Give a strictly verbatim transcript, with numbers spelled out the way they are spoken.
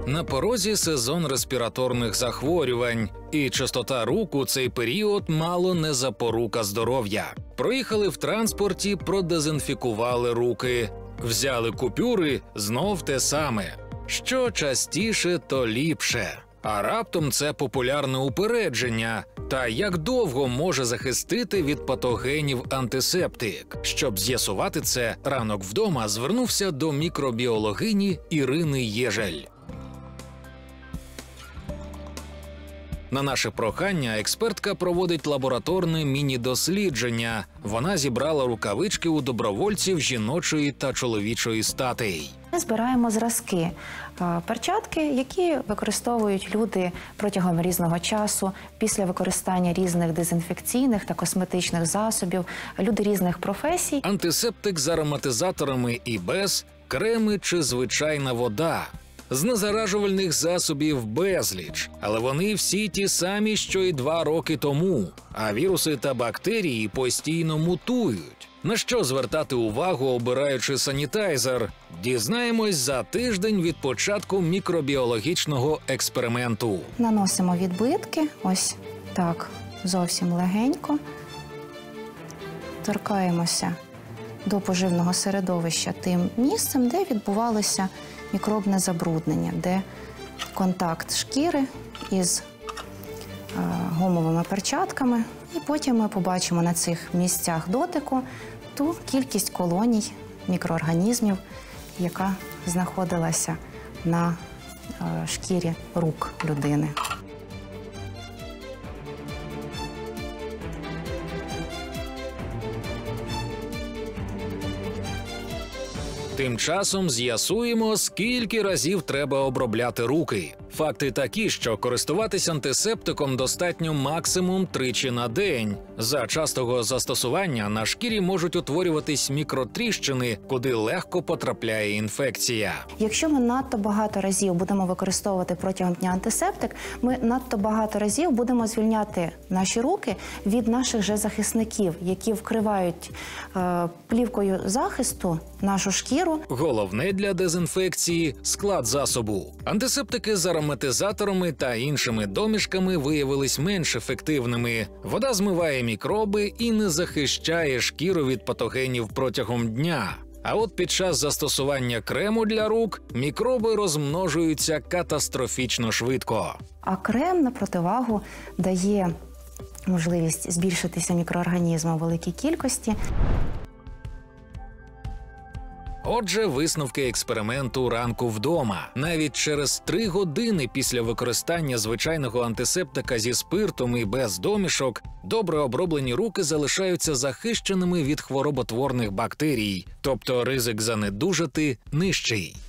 На порозі сезон респіраторних захворювань, і чистота рук у цей період мало не запорука здоров'я. Проїхали в транспорті, продезінфікували руки. Взяли купюри – знов те саме. Що частіше, то ліпше. А раптом це популярне упередження. Та як довго може захистити від патогенів антисептик? Щоб з'ясувати це, ранок вдома звернувся до мікробіологині Ірини Єжель. На наше прохання експертка проводить лабораторне міні-дослідження. Вона зібрала рукавички у добровольців жіночої та чоловічої статей. Ми збираємо зразки, перчатки, які використовують люди протягом різного часу, після використання різних дезінфекційних та косметичних засобів, люди різних професій. Антисептик з ароматизаторами і без, креми чи звичайна вода. З незаражувальних засобів безліч, але вони всі ті самі, що й два роки тому. А віруси та бактерії постійно мутують. На що звертати увагу, обираючи санітайзер? Дізнаємось за тиждень від початку мікробіологічного експерименту. Наносимо відбитки, ось так, зовсім легенько. Торкаємося до поживного середовища тим місцем, де відбувалося мікробне забруднення, де контакт шкіри із е, гумовими перчатками. І потім ми побачимо на цих місцях дотику ту кількість колоній мікроорганізмів, яка знаходилася на е, шкірі рук людини. Тим часом з'ясуємо, скільки разів треба обробляти руки. Факти такі, що користуватись антисептиком достатньо максимум тричі на день. За частого застосування на шкірі можуть утворюватись мікротріщини, куди легко потрапляє інфекція. Якщо ми надто багато разів будемо використовувати протягом дня антисептик, ми надто багато разів будемо звільняти наші руки від наших же захисників, які вкривають е, плівкою захисту нашу шкіру. Головне для дезінфекції – склад засобу. Антисептики з ароматизаторами та іншими домішками виявились менш ефективними. Вода змиває мікроби і не захищає шкіру від патогенів протягом дня. А от під час застосування крему для рук мікроби розмножуються катастрофічно швидко. А крем, на противагу, дає можливість збільшитися мікроорганізмам у великій кількості. Отже, висновки експерименту ранку вдома. Навіть через три години після використання звичайного антисептика зі спиртом і без домішок, добре оброблені руки залишаються захищеними від хвороботворних бактерій, тобто ризик занедужати нижчий.